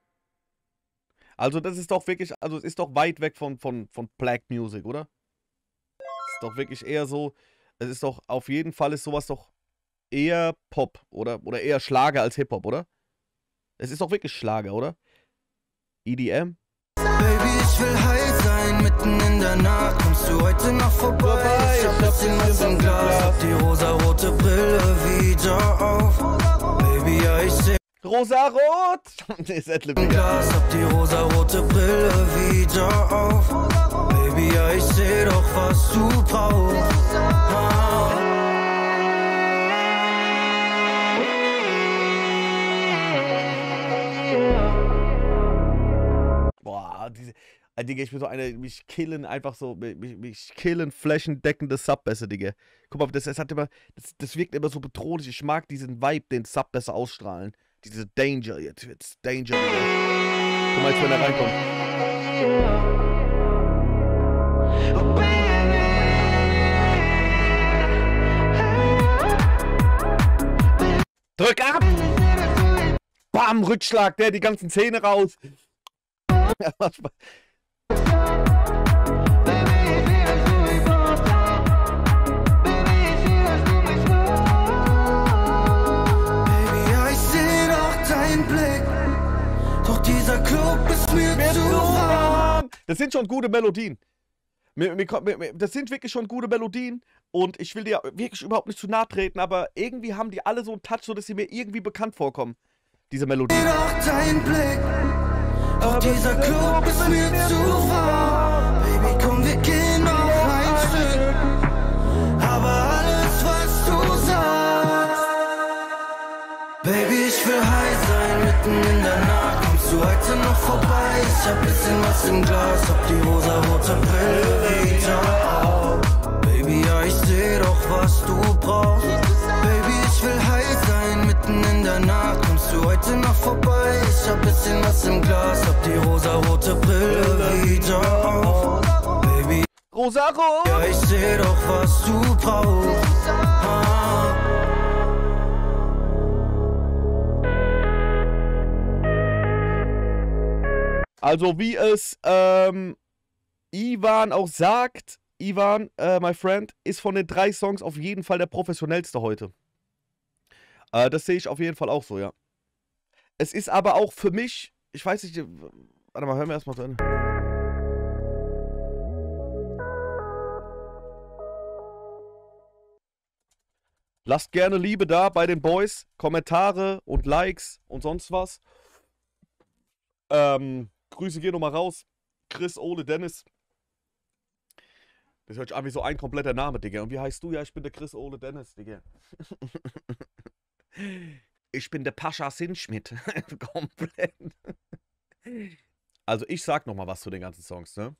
Also das ist doch wirklich, also es ist doch weit weg von, von, von Black Music, oder? Es ist doch wirklich eher so, es ist doch, auf jeden Fall ist sowas doch eher Pop, oder? Oder eher Schlager als Hip-Hop, oder? Es ist doch wirklich Schlager, oder? E D M? Baby, ich will high sein, mitten in der Nacht. Kommst du heute noch vorbei? Ich hab bisschen was im Glas, hab die rosarote Brille wieder auf. Baby, ja, ich seh Rosarot! ist im Glas, hab die rosarote Brille wieder auf. Baby, ja, ich seh doch, was du brauchst. Ah. Boah, diese, Digga, ich bin so eine, mich killen einfach so, mich, mich killen flächendeckende Subbässe, Digga. Guck mal, das, das hat immer, das, das wirkt immer so bedrohlich. Ich mag diesen Vibe, den Subbässe ausstrahlen. Diese Danger, jetzt wird's Danger, Digga. Guck mal, jetzt, wenn er reinkommt. Drück ab! Bam, Rückschlag, der die ganzen Zähne raus. Dieser Club ist mir, mir zu warm. Das sind schon gute Melodien. Das sind wirklich schon gute Melodien. Und ich will dir wirklich überhaupt nicht zu nahe treten, aber irgendwie haben die alle so einen Touch, so dass sie mir irgendwie bekannt vorkommen. Diese Melodien. Doch dein Blick, doch dieser Club ist mir zu warm. Baby, komm, wir gehen noch ein heute noch vorbei? Ich hab bisschen was im Glas, hab die rosa-rote Brille wieder. Baby, ja, ich seh doch, was du brauchst. Baby, ich will high sein, mitten in der Nacht. Kommst du heute noch vorbei? Ich hab bisschen was im Glas, hab die rosa-rote Brille wieder auf. Baby, Rosa-rot! ja, ich seh doch, was du brauchst. Ah. Also wie es ähm, Ivan auch sagt, Ivan, äh, my friend, ist von den drei Songs auf jeden Fall der professionellste heute. Äh, das sehe ich auf jeden Fall auch so, ja. Es ist aber auch für mich, ich weiß nicht, warte mal, hören wir erstmal zu Ende. Lasst gerne Liebe da bei den Boys, Kommentare und Likes und sonst was. Ähm, Grüße gehen nochmal raus. Chris, Ole, Dennis. Das hört sich an wie so ein kompletter Name, Digga. Und wie heißt du? Ja, ich bin der Chris, Ole, Dennis, Digga. Ich bin der Pascha Sinschmidt. Komplett. Also ich sag nochmal was zu den ganzen Songs, ne?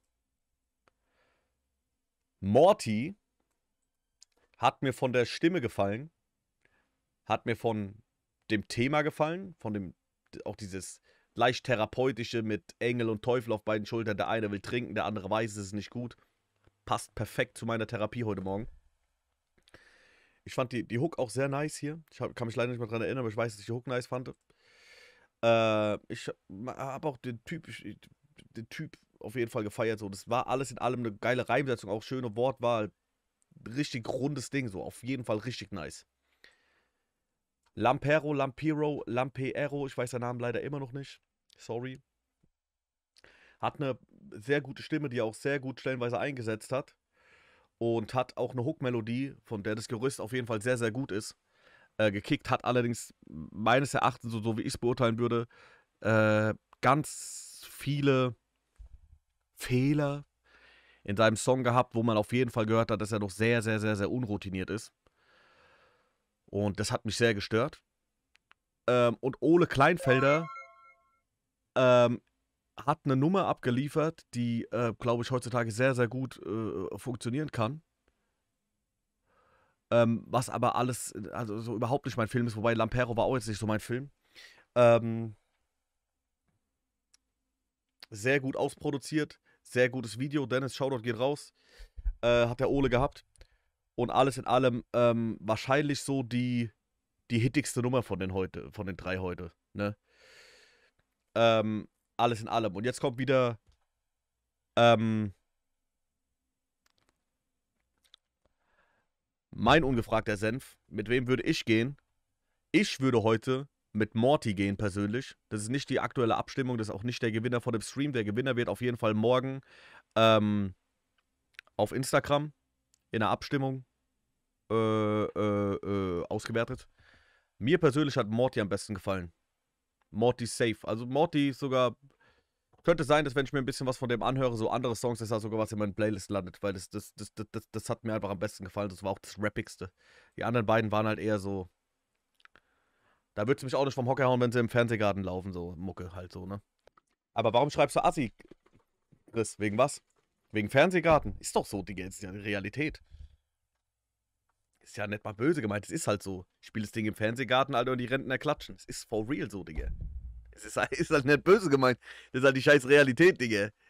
Morty hat mir von der Stimme gefallen. Hat mir von dem Thema gefallen. Von dem, auch dieses leicht therapeutische mit Engel und Teufel auf beiden Schultern. Der eine will trinken, der andere weiß, es ist nicht gut. Passt perfekt zu meiner Therapie heute Morgen. Ich fand die, die Hook auch sehr nice hier. Ich hab, kann mich leider nicht mehr dran erinnern, aber ich weiß, dass ich die Hook nice fand. Äh, ich habe auch den Typ, den Typ auf jeden Fall gefeiert. So. Das war alles in allem eine geile Reimsetzung, auch schöne Wortwahl. Richtig rundes Ding, so. Auf jeden Fall richtig nice. Lampero, Lampiro, Lampeero, ich weiß den Namen leider immer noch nicht. Sorry. Hat eine sehr gute Stimme, die er auch sehr gut stellenweise eingesetzt hat. Und hat auch eine Hook-Melodie, von der das Gerüst auf jeden Fall sehr, sehr gut ist. Äh, gekickt, hat allerdings meines Erachtens, so, so wie ich es beurteilen würde, äh, ganz viele Fehler in seinem Song gehabt, wo man auf jeden Fall gehört hat, dass er noch sehr, sehr, sehr, sehr unroutiniert ist. Und das hat mich sehr gestört. Ähm, und Ole Kleinfelder ähm, hat eine Nummer abgeliefert, die, äh, glaube ich, heutzutage sehr, sehr gut äh, funktionieren kann. Ähm, was aber alles, also so überhaupt nicht mein Film ist, wobei Lampero war auch jetzt nicht so mein Film. Ähm, sehr gut ausproduziert, sehr gutes Video. Dennis, Shoutout geht raus. Äh, hat der Ole gehabt. Und alles in allem ähm, wahrscheinlich so die, die hittigste Nummer von den heute, von den drei heute. Ne? Ähm, alles in allem. Und jetzt kommt wieder ähm, mein ungefragter Senf. Mit wem würde ich gehen? Ich würde heute mit Morty gehen persönlich. Das ist nicht die aktuelle Abstimmung, das ist auch nicht der Gewinner von dem Stream. Der Gewinner wird auf jeden Fall morgen ähm, auf Instagram in der Abstimmung äh, äh, äh, ausgewertet. Mir persönlich hat Morty am besten gefallen. Morty safe. Also Morty sogar, könnte sein, dass wenn ich mir ein bisschen was von dem anhöre, so andere Songs, dass da sogar was in meinen Playlist landet, weil das, das, das, das, das, das hat mir einfach am besten gefallen. Das war auch das Rappigste. Die anderen beiden waren halt eher so, da würdest du mich auch nicht vom Hocker hauen, wenn sie im Fernsehgarten laufen, so Mucke halt so, ne? Aber warum schreibst du Assi, Chris? Wegen was? Wegen Fernsehgarten? Ist doch so, Digga, ist ja die Realität. Ist ja nicht mal böse gemeint, es ist halt so. Ich spiele das Ding im Fernsehgarten, Alter, und die Rentner klatschen. Es ist for real so, Digga. Es ist, ist halt nicht böse gemeint. Das ist halt die scheiß Realität, Digga.